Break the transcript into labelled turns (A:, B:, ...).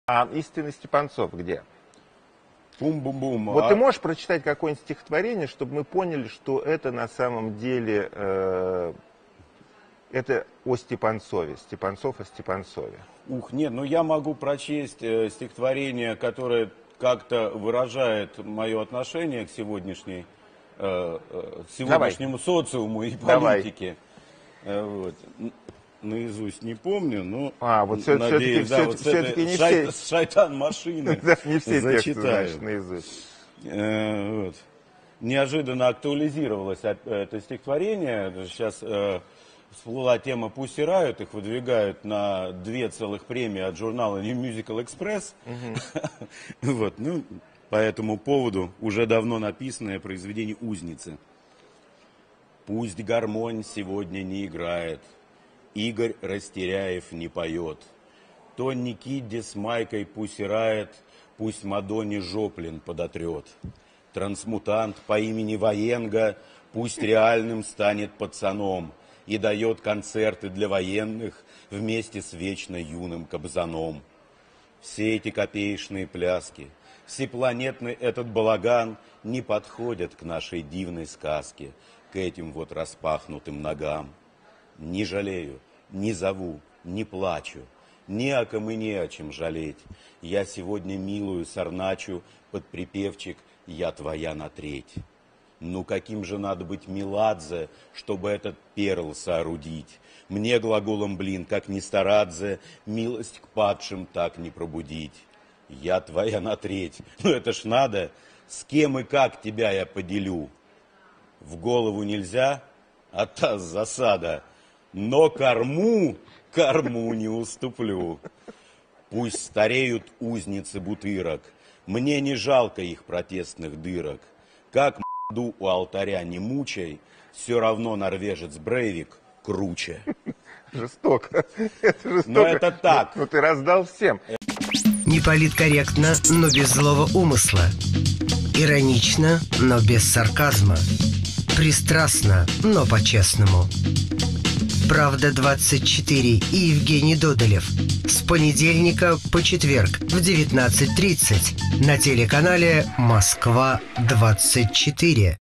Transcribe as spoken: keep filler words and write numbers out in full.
A: А истинный Степанцов где?
B: Бум-бум-бум.
A: Вот
B: а...
A: ты можешь прочитать какое-нибудь стихотворение, чтобы мы поняли, что это на самом деле э, это о Степанцове, Степанцов о Степанцове.
B: Ух, нет, ну я могу прочесть э, стихотворение, которое как-то выражает мое отношение к сегодняшней, э, э, к сегодняшнему Давай. социуму и политике. Э, вот. Наизусть не помню, но
A: а, вот все,
B: надеюсь,
A: все-таки,
B: да,
A: все,
B: вот
A: все-таки не
B: шай,
A: все...
B: шайтан машины
A: да, не все
B: зачитаю.
A: Тексты, значит, наизусть.
B: Э, вот. Неожиданно актуализировалось это стихотворение. Сейчас э, всплыла тема Pussy Riot, их выдвигают на две целых премии от журнала New Musical Express. Угу. Вот, ну, по этому поводу уже давно написанное произведение «Узницы». Пусть гармонь сегодня не играет, Игорь Растеряев не поет. Тонни Кидди с майкой пусирает, пусть Мадонне Жоплин подотрет. Трансмутант по имени Военга пусть реальным станет пацаном и дает концерты для военных вместе с вечно юным Кобзоном. Все эти копеечные пляски, всепланетный этот балаган не подходят к нашей дивной сказке, к этим вот распахнутым ногам. Не жалею, не зову, не плачу, ни о ком и не о чем жалеть. Я сегодня милую сорначу под припевчик «Я твоя на треть». Ну каким же надо быть Меладзе, чтобы этот перл соорудить? Мне глаголом, блин, как ни старадзе, милость к падшим так не пробудить. Я твоя на треть, ну это ж надо, с кем и как тебя я поделю? В голову нельзя, а та засада. Но корму, корму не уступлю. Пусть стареют узницы бутырок, мне не жалко их протестных дырок. Как м**ду у алтаря не мучай, все равно норвежец Брейвик круче.
A: Жестоко. Это жестоко.
B: Но это так.
A: Ну ты раздал всем.
C: Не политкорректно, но без злого умысла. Иронично, но без сарказма. Пристрастно, но по-честному. Правда двадцать четыре и Евгений Додолев. С понедельника по четверг в девятнадцать тридцать на телеканале Москва двадцать четыре.